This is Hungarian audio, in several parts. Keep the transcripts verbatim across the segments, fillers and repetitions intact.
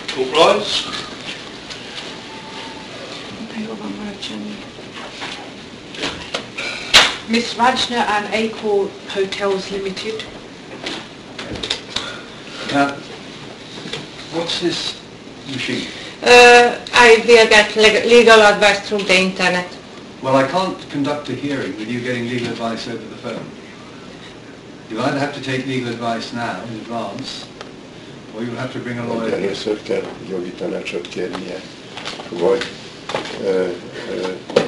Talk rise. Miss Rajna and Acor Hotels Limited. Now, what's this machine? Uh, I will get legal advice through the internet. Well, I can't conduct a hearing with you getting legal advice over the phone. You either have to take legal advice now in advance, or you'll have to bring a lawyer. Először kell jogi tanácsot kérnie, vagy ö, ö,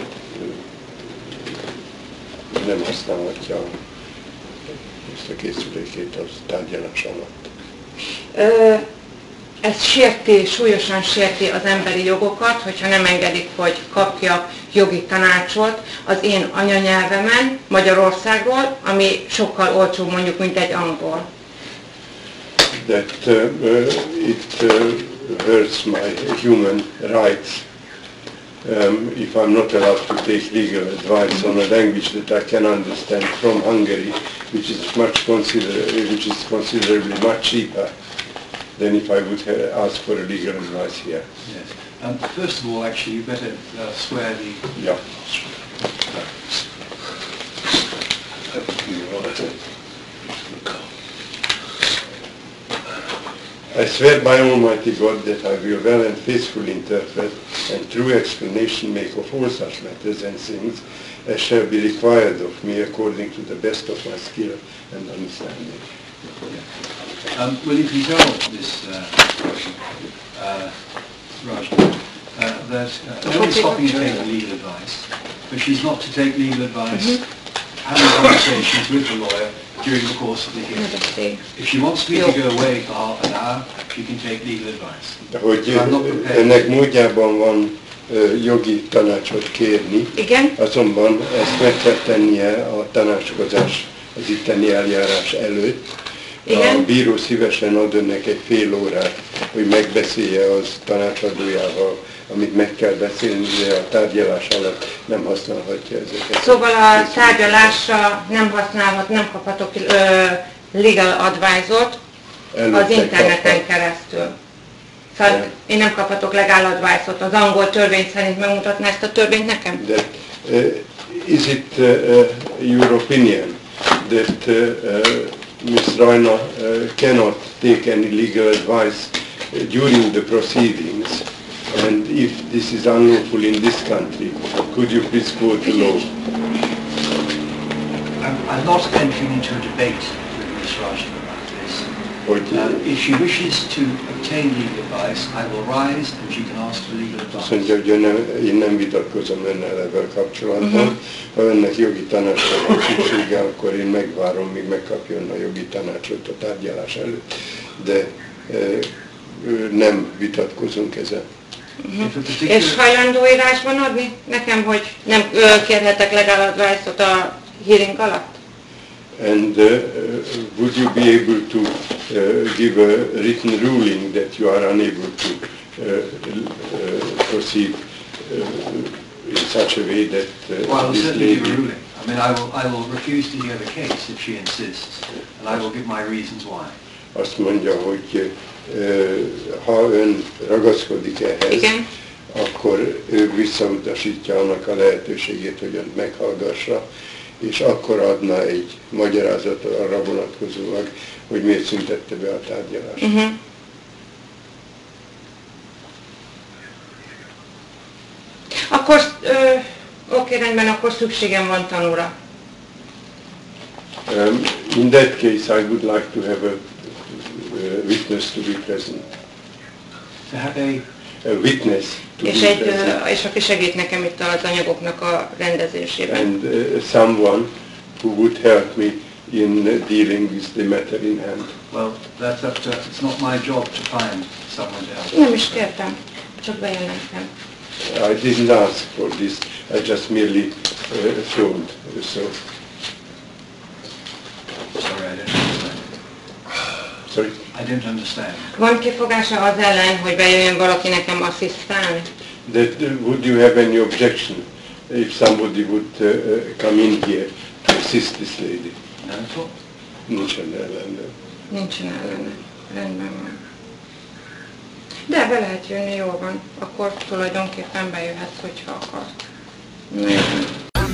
nem használhatja ezt a készülékét az tárgyalás alatt. Uh, ez sérti, súlyosan sérti az emberi jogokat, hogyha nem engedik, hogy kapja jogi tanácsot az én anyanyelvemen, Magyarországról, ami sokkal olcsóbb mondjuk, mint egy angol. That uh, uh, it uh, hurts my human rights um, if I'm not allowed to take legal advice on a language that I can understand from Hungary, which is much consider which is considerably much cheaper than if I would uh, ask for a legal advice here. Yes. Um, first of all, actually, you better uh, swear the... Yeah. I swear by Almighty God that I will well and faithfully interpret and true explanation make of all such matters and things as shall be required of me according to the best of my skill and understanding. Yeah. Um, well, you can tell this uh, person, uh, Raj, uh, that uh, nobody's stopping you taking legal advice, but she's not to take legal advice, mm-hmm. having conversations with the lawyer during the course of the hearing. If she wants me to go away for half an hour, she can take legal advice. Hogy ennek módjában van uh, jogi tanácsot kérni, igen? Azonban ezt meg kell tennie a tanácskozás az itteni eljárás előtt. Igen? A bíró szívesen ad önnek egy fél órát, hogy megbeszélje az tanácsadójával, amit meg kell beszélni, de a tárgyalás alatt nem használhatja ezeket. Szóval a tárgyalásra nem használhat, nem kaphatok uh, legal advice-ot az interneten keresztül. Szóval yeah. Én nem kaphatok legal advice-ot. Az angol törvény szerint megmutatná ezt a törvényt nekem? That, uh, is it uh, your opinion that uh, uh, Miss Raina uh, cannot take any legal advice uh, during the proceedings? And if this is unlawful in this country, could you please quote the law? I'm, I'm not entering into a debate with Miss Rajna about this. Uh, if she wishes to obtain legal advice, I will rise and she can ask for legal advice. Azt mondja, hogy nem, én nem vitatkozom önnel ebben kapcsolatban. Uh-huh. Ha önnek jogi tanácsra van szüksége, akkor én megvárom, míg megkapja ön a jogi tanácsot a tárgyalás előtt. De uh, nem vitatkozunk ezen. Uh-huh. És hajlandó írásban adni nekem, hogy nem ö, kérhetek legal advice-ot a hearing alatt? And uh, would you be able to uh, give a written ruling that you are unable to uh, uh, proceed uh, in such a way that uh, well, I'll this certainly lady... give a ruling. I mean, I will, I will refuse to hear the case if she insists, and I will give my reasons why. Azt mondja, hogy uh, ha ön ragaszkodik ehhez, igen? Akkor ő visszautasítja annak a lehetőségét, hogy önt meghallgassa, és akkor adna egy magyarázatot arra vonatkozólag, hogy miért szüntette be a tárgyalást. Uh-huh. Akkor, oké, rendben, akkor szükségem van tanúra. Um, in that case, I would like to have a uh, witness to be present. To have a, a witness to és be egy, present. uh, és aki segít nekem itt az anyagoknak a rendezésében. And uh, someone who would help me in dealing with the matter in hand. Well, that's up to, it's not my job to find someone to help. Nem is kértem, csak bejelentem. I didn't ask for this. I just merely uh, phoned. So. Sorry, I don't understand. Sorry? I don't understand. Van kifogása az ellen, hogy bejöjjön valaki nekem asszisztálni? That uh, would you have any objection if somebody would uh, uh, come in here to assist this lady? No, at all. Nincsen ellene. Nincsen ellene. Rendben van. De be lehet jönni, jól van. Akkor tulajdonképpen bejöhet, hogyha akar. Nagyon.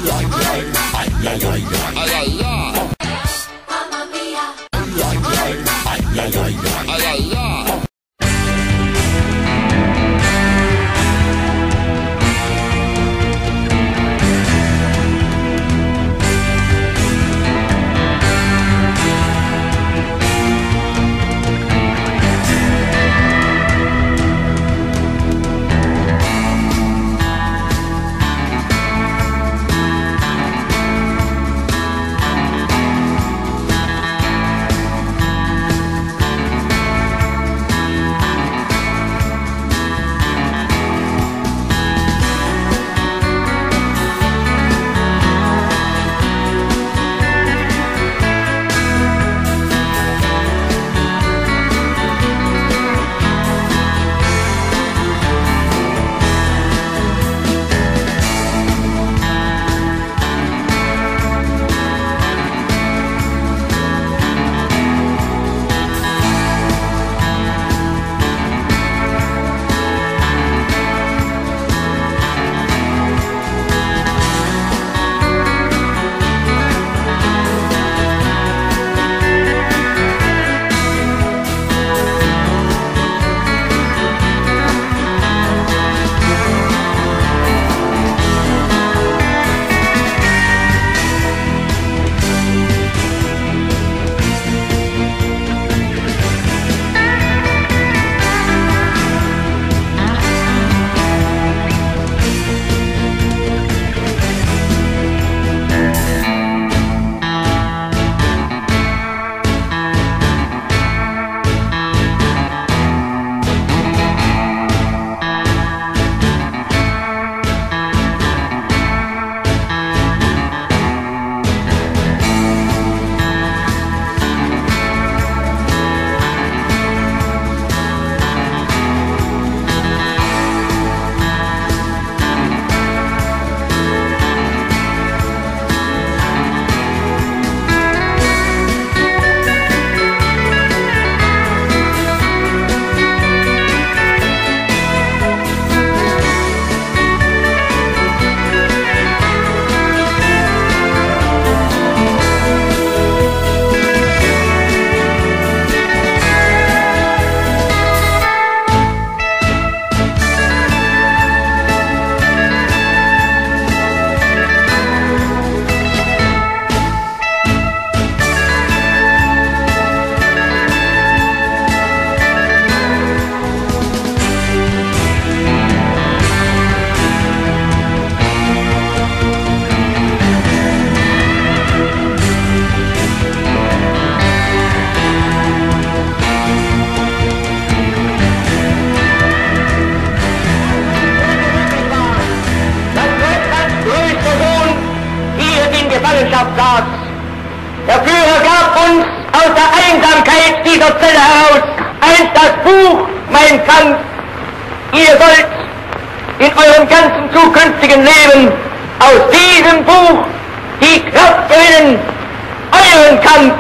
Gefangenschaft saß. Der Führer gab uns aus der Einsamkeit dieser Zelle heraus einst das Buch Mein Kampf. Ihr sollt in eurem ganzen zukünftigen Leben aus diesem Buch die Kraft gewinnen, euren Kampf,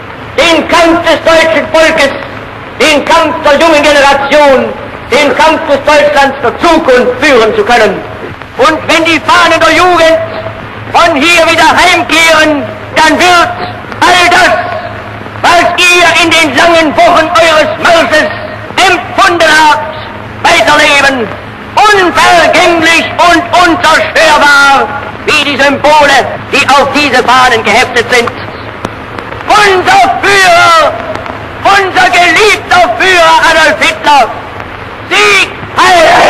den Kampf des deutschen Volkes, den Kampf der jungen Generation, den Kampf des Deutschlands der Zukunft führen zu können. Und wenn die Fahnen der Jugend von hier wieder heimkehren, dann wird all das, was ihr in den langen Wochen eures Marsches empfunden habt, weiterleben, unvergänglich und unzerstörbar, wie die Symbole, die auf diese Fahnen geheftet sind. Unser Führer, unser geliebter Führer Adolf Hitler, Sieg, Heil!